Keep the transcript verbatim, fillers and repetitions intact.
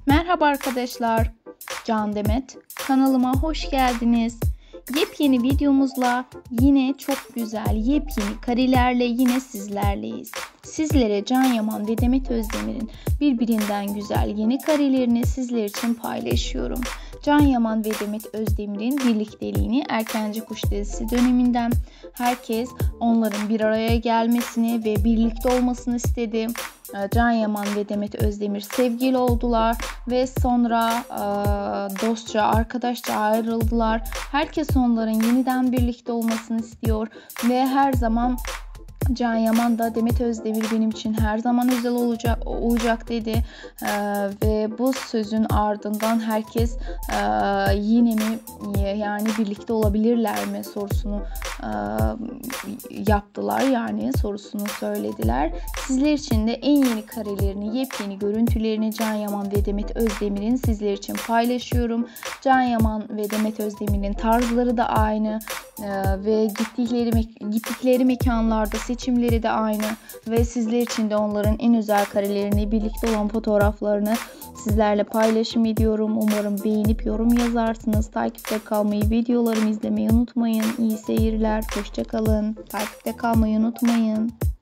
Merhaba arkadaşlar, Can Demet. Kanalıma hoş geldiniz. Yepyeni videomuzla yine çok güzel yepyeni karelerle yine sizlerleyiz. Sizlere Can Yaman ve Demet Özdemir'in birbirinden güzel yeni karelerini sizler için paylaşıyorum. Can Yaman ve Demet Özdemir'in birlikteliğini Erkenci Kuş dizisi döneminden herkes onların bir araya gelmesini ve birlikte olmasını istedi. Can Yaman ve Demet Özdemir sevgili oldular ve sonra e, dostça, arkadaşça ayrıldılar. Herkes onların yeniden birlikte olmasını istiyor ve her zaman Can Yaman da Demet Özdemir benim için her zaman özel olacak olacak dedi ee, ve bu sözün ardından herkes e, yine mi yani birlikte olabilirler mi sorusunu e, yaptılar, yani sorusunu söylediler. Sizler için de en yeni karelerini, yepyeni görüntülerini Can Yaman ve Demet Özdemir'in sizler için paylaşıyorum. Can Yaman ve Demet Özdemir'in tarzları da aynı e, ve gittikleri gittikleri mekanlarda seçimleri de aynı ve sizler için de onların en özel karelerini, birlikte olan fotoğraflarını sizlerle paylaşım ediyorum. Umarım beğenip yorum yazarsınız. Takipte kalmayı, videolarımı izlemeyi unutmayın. İyi seyirler. Hoşça kalın. Takipte kalmayı unutmayın.